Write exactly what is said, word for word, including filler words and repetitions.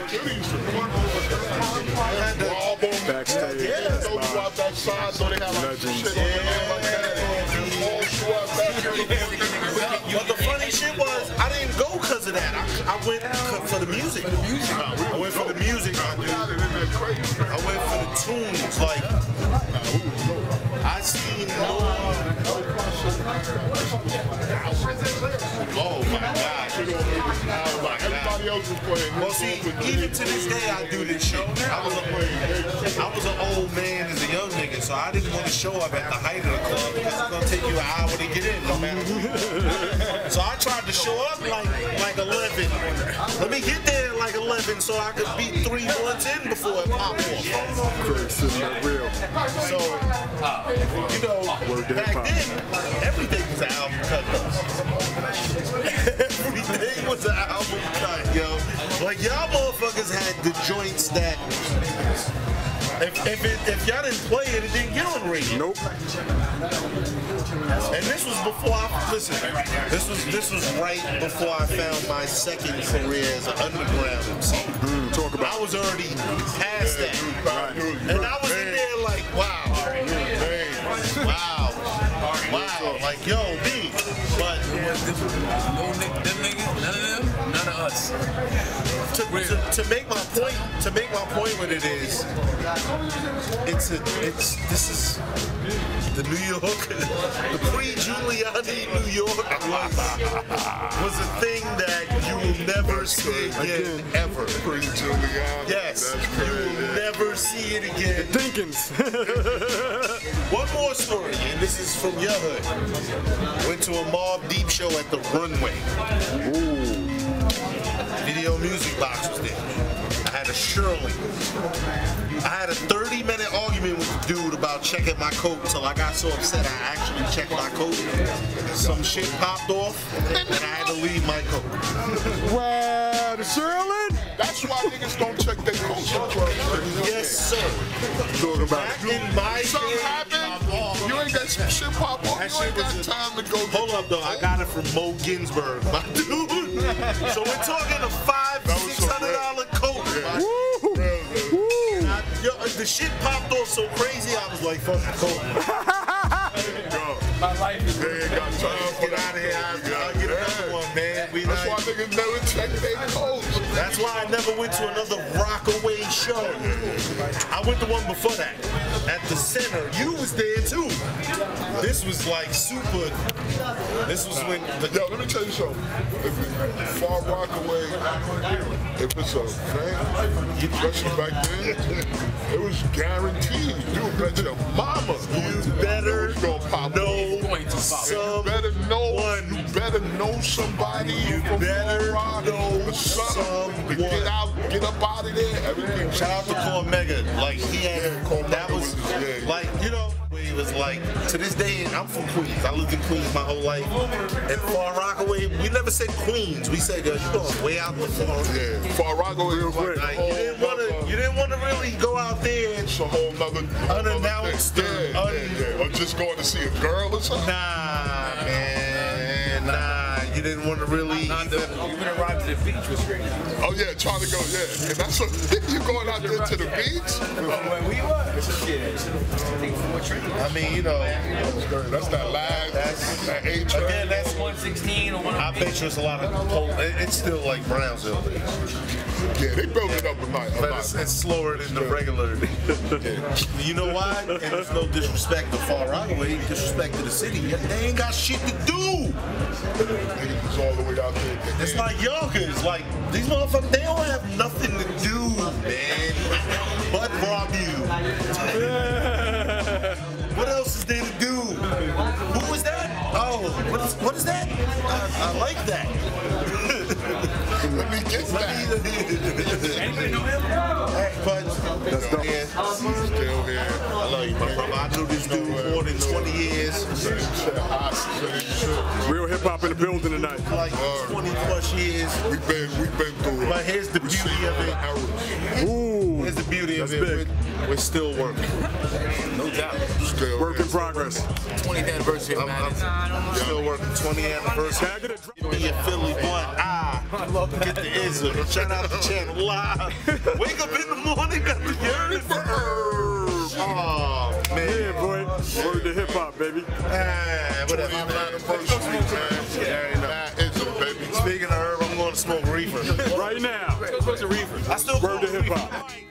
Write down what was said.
Backstage. Yeah, so you out that side, so they have like shit on But the funny shit was, I didn't go because of that. I, I went for the music. I went for the music. I went for the tunes. Like, I seen more. Oh my God. Oh my God. Well, see, even to this day, I do this shit. I was, a, I was an old man as a young nigga, so I didn't want to show up at the height of the club because it's going to take you an hour to get in, no matter what. So I tried to show up like like eleven. Let me get there like eleven so I could be three months in before it popped off. Real. So, you know, back then, everything was an album cut. Everything was an album cut, yo. Like, y'all motherfuckers had the joints that, if if, it, if y'all didn't play it, it didn't get on radio. Nope. And this was before I, listen, this was this was right before I found my second career as an underground M C. Mm, talk about I was already past that. Right. And I was in there like, wow, wow, wow, like, yo, B. But no niggas, them niggas, none of them, none of us. To, to, to make my point, to make my point with it is, it's a, it's this is the New York, the pre-Giuliani New York was, was a thing that you will never see again, ever. Pre-Giuliani. Yes, you will never see it again. Dinkins. One more story, and this is from your hood. Went to a Mobb Deep show at the Runway. Ooh. Video Music Box was there. I had a Shirley. I had a thirty minute argument with the dude about checking my coat until I got so upset I actually checked my coat. Some shit popped off, and I had to leave my coat. Wow, the Shirley? That's why niggas don't check their coats. Yes, sir. Talk about Back in my Something day, happened, you ain't got some shit pop off, you ain't got time to go. Hold up though, I got it from Mo Ginsburg, my dude. So we're talking a five, six hundred dollar coat. Woo! And I, yo, the shit popped off so crazy, I was like, fuck the coat. My life is They ain't got time for Get out of here, I'll, I'll get another one, man. We That's why not, niggas never check their coats. that's why I never went to another Rockaway show. I went to one before that, at the center. You was there too. This was like super, this was when the, Yo, let me tell you something. If it's Far Rockaway, if it's a fan, especially back then, it was guaranteed. You bet your mama. you better It's gonna pop know You better know. You better know somebody. You from better Far Rock know or something someone. to get out, get up out of there. Everything. Shout out to Cormega. Like he had, Cormega that was, was- yeah. like, you know, it was like, to this day, I'm from Queens. I lived in Queens my whole life. And Far Rockaway, we never said Queens. We said, yo, you going way out the far. Yeah, Far Rockaway was like Like, a you whole didn't want to, nother- you didn't want to really go out there and It's a whole nother Unannounced Yeah, or yeah, un- yeah. Or just going to see a girl or something. nah, man, nah. You didn't want to really. not the, you been arrived to the beach was great. Oh yeah, trying to go, yeah. And that's what you going out there to the beach? When we were, shit. I mean, you know, That's that lag, That's- that A train. again, that's. one sixteen or one. I bet you it's a lot of. it- It's still like Brownsville. Yeah, they built it up a night. A But lot. it's, it's slower than the regular. You know why? And there's no disrespect to Far Rockaway, disrespect to the city. They ain't got shit to do. Niggas was all the way out there. It's like Yonkers. Like, these motherfuckers, they don't have nothing to do, man, but rob you. What else is there to do? Who is that? Oh, what is, what is that? I, I like that. Let me get that. Anybody know him? Hey, but That's dope. yeah, Still here. I love you, my brother. I knew this dude more than twenty years. Real hip hop in the building tonight. Like twenty plus years. We've been, we've been through it. But here's the We beauty seen of it. errors. Ooh. Here's the beauty of That's it. big. We're, we're still working. No doubt. Still Okay. Work in progress. twentieth anniversary of Madness. I'm still working twentieth anniversary. Can I get a drink? You know, your Philly boy, ah, get the Izzo. Shout out to Channel Live. Wake up in the morning, got the yearning for herb. Oh, man. Yeah, boy. Word to hip hop, baby. Ah, whatever. Anniversary, man. Yeah, you know. Mad Izzo, baby. Speaking of herb, I'm going to smoke reefer. Right now. I still Word to smoke hip reefer. hop.